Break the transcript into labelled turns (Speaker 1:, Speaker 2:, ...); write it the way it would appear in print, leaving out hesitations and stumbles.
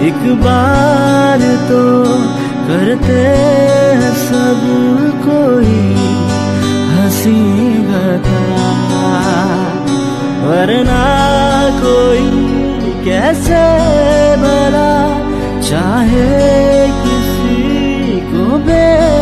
Speaker 1: एक बार तो करते हैं सब कोई हंसी बता, वरना कोई कैसे भला चाहे किसी को